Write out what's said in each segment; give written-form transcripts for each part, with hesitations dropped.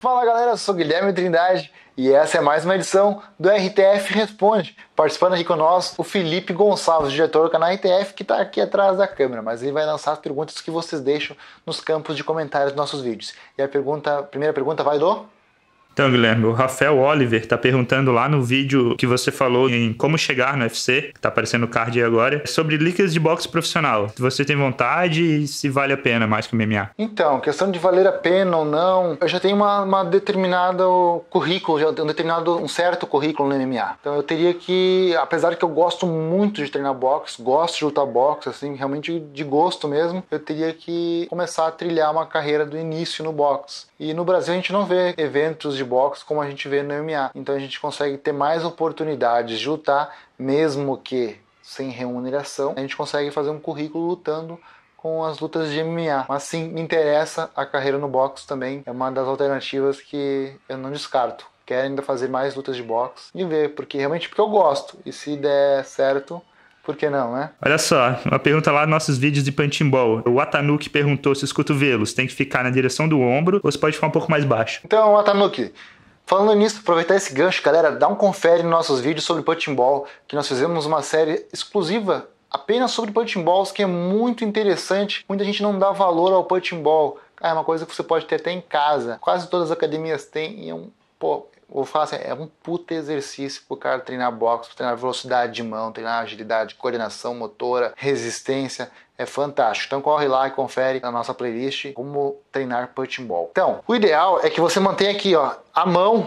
Fala galera, eu sou Guilherme Trindade e essa é mais uma edição do RTF Responde. Participando aqui conosco o Felipe Gonçalves, diretor do canal RTF, que está aqui atrás da câmera, mas ele vai lançar as perguntas que vocês deixam nos campos de comentários dos nossos vídeos. E a primeira pergunta vai do... Então, Guilherme, o Rafael Oliver está perguntando lá no vídeo que você falou em como chegar no UFC, que está aparecendo no card aí agora, sobre ligas de boxe profissional. Se você tem vontade e se vale a pena mais que o MMA. Então, questão de valer a pena ou não, eu já tenho uma determinada currículo, um certo currículo no MMA. Então eu teria que, apesar de que eu gosto muito de treinar boxe, gosto de lutar boxe, assim, realmente de gosto mesmo, eu teria que começar a trilhar uma carreira do início no boxe. E no Brasil a gente não vê eventos de boxe como a gente vê no MMA. Então a gente consegue ter mais oportunidades de lutar, mesmo que sem remuneração. A gente consegue fazer um currículo lutando com as lutas de MMA. Mas sim, me interessa a carreira no boxe também. É uma das alternativas que eu não descarto. Quero ainda fazer mais lutas de boxe e ver, porque eu gosto. E se der certo... Por que não, né? Olha só, uma pergunta lá nos nossos vídeos de punching ball. O Atanuki perguntou se os cotovelos têm que ficar na direção do ombro ou se pode ficar um pouco mais baixo. Então, Atanuki, falando nisso, aproveitar esse gancho, galera, dá um confere nos nossos vídeos sobre punching ball, que nós fizemos uma série exclusiva apenas sobre punching balls, que é muito interessante. Muita gente não dá valor ao punching ball. É uma coisa que você pode ter até em casa. Quase todas as academias têm e vou falar assim, é um puta exercício pro cara treinar boxe, treinar velocidade de mão, treinar agilidade, coordenação motora, resistência. É fantástico. Então corre lá e confere na nossa playlist como treinar punching ball. Então, o ideal é que você mantenha aqui, ó, a mão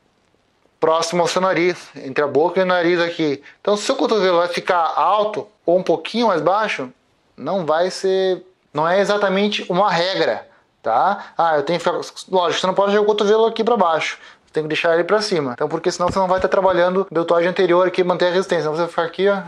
próximo ao seu nariz, entre a boca e o nariz aqui. Então, se o seu cotovelo vai ficar alto ou um pouquinho mais baixo, não é exatamente uma regra, tá? Eu tenho que ficar... Lógico, você não pode jogar o cotovelo aqui para baixo. Tem que deixar ele para cima. Então, porque senão você não vai estar trabalhando deltoide anterior aqui, manter a resistência. Então você vai ficar aqui, ó.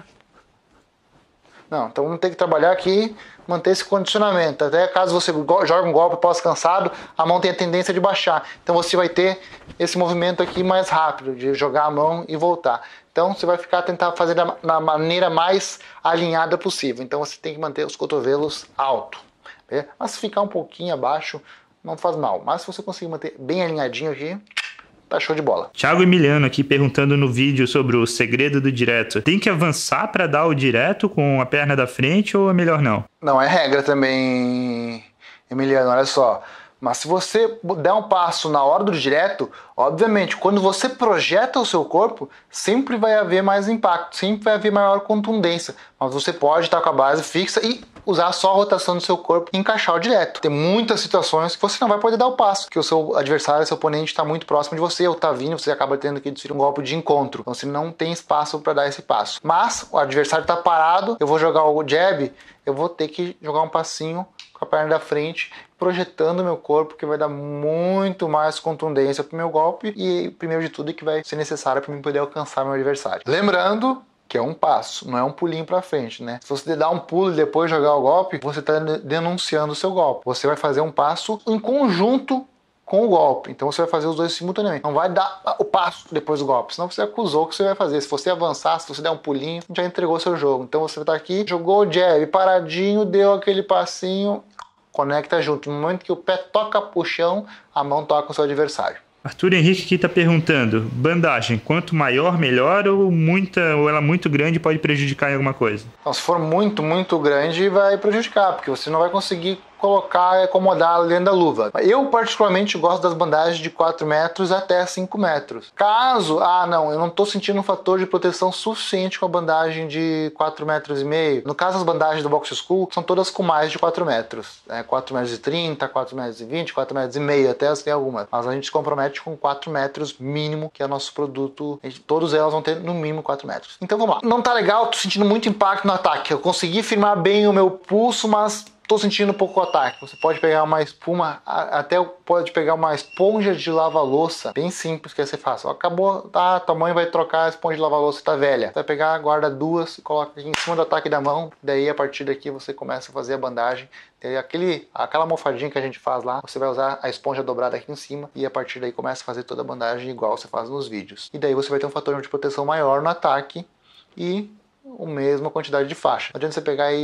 Não, então vamos ter que trabalhar aqui, manter esse condicionamento. Até caso você jogue um golpe pós-cansado, a mão tem a tendência de baixar. Então você vai ter esse movimento aqui mais rápido, de jogar a mão e voltar. Então você vai tentar fazer da maneira mais alinhada possível. Então você tem que manter os cotovelos altos. Mas se ficar um pouquinho abaixo, não faz mal. Mas se você conseguir manter bem alinhadinho aqui, tá show de bola. Thiago Emiliano aqui perguntando no vídeo sobre o segredo do direto. Tem que avançar para dar o direto com a perna da frente ou é melhor não? Não é regra também, Emiliano, olha só. Mas se você der um passo na hora do direto, obviamente, quando você projeta o seu corpo, sempre vai haver mais impacto, sempre vai haver maior contundência. Mas você pode estar com a base fixa e usar só a rotação do seu corpo e encaixar o direto. Tem muitas situações que você não vai poder dar o passo, que o seu adversário, seu oponente está muito próximo de você, ou está vindo, você acaba tendo que desferir um golpe de encontro. Então você não tem espaço para dar esse passo. Mas o adversário está parado, eu vou jogar o jab, eu vou ter que jogar um passinho com a perna da frente, projetando o meu corpo, que vai dar muito mais contundência para o meu golpe e, primeiro de tudo, que vai ser necessário para mim poder alcançar meu adversário. Lembrando que é um passo, não é um pulinho para frente, né? Se você dar um pulo e depois jogar o golpe, você está denunciando o seu golpe. Você vai fazer um passo em conjunto com o golpe. Então você vai fazer os dois simultaneamente. Não vai dar o passo depois do golpe, senão você acusou o que você vai fazer. Se você avançar, se você der um pulinho, já entregou seu jogo. Então você vai estar aqui, jogou o jab, paradinho, deu aquele passinho, conecta junto. No momento que o pé toca pro chão, a mão toca o seu adversário. Arthur Henrique aqui está perguntando, bandagem, quanto maior, melhor ou ela muito grande pode prejudicar em alguma coisa? Então, se for muito, muito grande, vai prejudicar, porque você não vai conseguir colocar e acomodar dentro da luva. Eu particularmente gosto das bandagens de 4 metros até 5 metros. Caso, eu não estou sentindo um fator de proteção suficiente com a bandagem de 4 metros e meio. No caso, as bandagens do Box School são todas com mais de 4 metros. 4 metros e 30, 4 metros e 20, 4 metros e meio, até tem algumas. Mas a gente se compromete com 4 metros mínimo, que é o nosso produto. Todas elas vão ter no mínimo 4 metros. Então vamos lá. Não tá legal, tô sentindo muito impacto no ataque. Eu consegui firmar bem o meu pulso, mas estou sentindo um pouco o ataque. Você pode pegar uma espuma, até pode pegar uma esponja de lava-louça, bem simples que você faça. Acabou, a mãe vai trocar a esponja de lava-louça, tá velha. Você vai pegar, guarda duas, coloca aqui em cima do ataque da mão, daí a partir daqui você começa a fazer a bandagem. Daí aquela almofadinha que a gente faz lá, você vai usar a esponja dobrada aqui em cima e a partir daí começa a fazer toda a bandagem igual você faz nos vídeos. E daí você vai ter um fator de proteção maior no ataque e a mesma quantidade de faixa. Não adianta você pegar e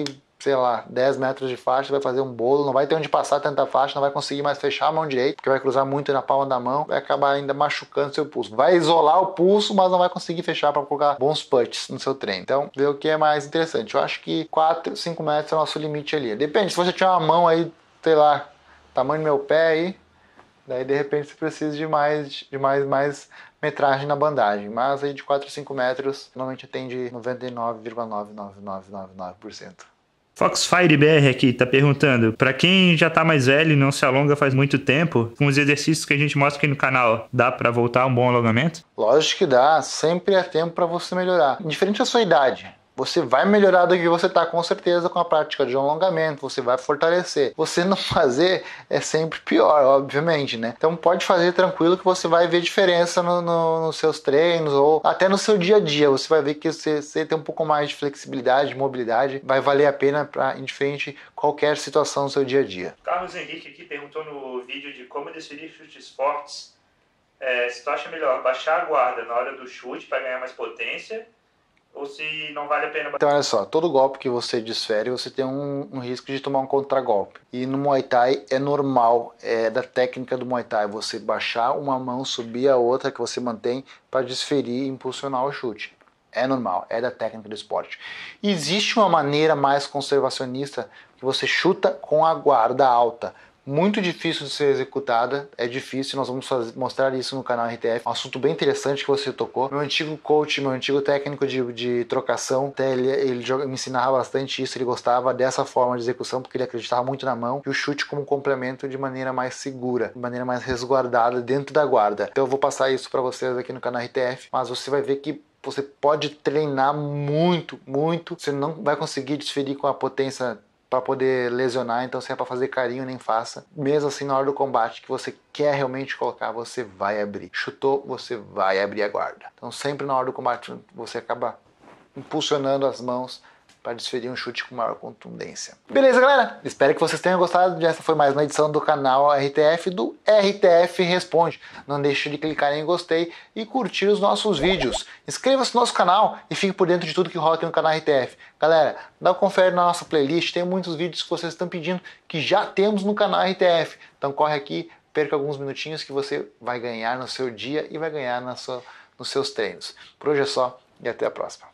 sei lá, 10 metros de faixa, vai fazer um bolo, não vai ter onde passar tanta faixa, não vai conseguir mais fechar a mão direita, porque vai cruzar muito na palma da mão, vai acabar ainda machucando seu pulso. Vai isolar o pulso, mas não vai conseguir fechar para colocar bons putts no seu treino. Então, ver o que é mais interessante. Eu acho que 4, 5 metros é o nosso limite ali. Depende, se você tiver uma mão aí, sei lá, tamanho do meu pé aí, daí de repente você precisa de mais metragem na bandagem, mas aí de 4 a 5 metros normalmente atende 99,99999%. Foxfire BR aqui tá perguntando, pra quem já tá mais velho e não se alonga faz muito tempo, com os exercícios que a gente mostra aqui no canal, dá pra voltar a um bom alongamento? Lógico que dá, sempre é tempo para você melhorar. Indiferente da sua idade, você vai melhorar do que você está com certeza com a prática de alongamento, você vai fortalecer. Você não fazer é sempre pior, obviamente, né? Então pode fazer tranquilo que você vai ver diferença nos seus treinos ou até no seu dia a dia. Você vai ver que você tem um pouco mais de flexibilidade, mobilidade, vai valer a pena para indiferente qualquer situação no seu dia a dia. Carlos Henrique aqui perguntou no vídeo de como desferir chutes fortes. Se tu acha melhor baixar a guarda na hora do chute para ganhar mais potência, ou se não vale a pena... Então olha só, todo golpe que você desfere, você tem um risco de tomar um contragolpe. E no Muay Thai é normal, é da técnica do Muay Thai, você baixar uma mão, subir a outra que você mantém para desferir e impulsionar o chute. É normal, é da técnica do esporte. Existe uma maneira mais conservacionista que você chuta com a guarda alta. Muito difícil de ser executada, é difícil, nós vamos mostrar isso no canal RTF, um assunto bem interessante que você tocou. Meu antigo coach, meu antigo técnico de trocação, até ele me ensinava bastante isso, ele gostava dessa forma de execução, porque ele acreditava muito na mão, e o chute como complemento de maneira mais segura, de maneira mais resguardada dentro da guarda. Então eu vou passar isso para vocês aqui no canal RTF, mas você vai ver que você pode treinar muito, você não vai conseguir desferir com a potência para poder lesionar, então se é para fazer carinho, nem faça. Mesmo assim, na hora do combate que você quer realmente colocar, você vai abrir. Chutou, você vai abrir a guarda. Então sempre na hora do combate você acaba impulsionando as mãos para desferir um chute com maior contundência. Beleza, galera? Espero que vocês tenham gostado. Essa foi mais uma edição do canal RTF, do RTF Responde. Não deixe de clicar em gostei e curtir os nossos vídeos. Inscreva-se no nosso canal e fique por dentro de tudo que rola aqui no canal RTF. Galera, dá um confere na nossa playlist. Tem muitos vídeos que vocês estão pedindo que já temos no canal RTF. Então corre aqui, perca alguns minutinhos que você vai ganhar no seu dia e vai ganhar nos seus treinos. Por hoje é só e até a próxima.